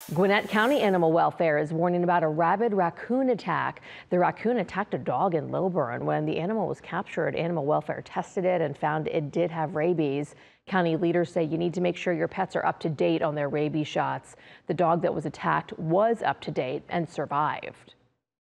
Gwinnett County Animal Welfare is warning about a rabid raccoon attack. The raccoon attacked a dog in Lilburn. When the animal was captured, Animal Welfare tested it and found it did have rabies. County leaders say you need to make sure your pets are up to date on their rabies shots. The dog that was attacked was up to date and survived.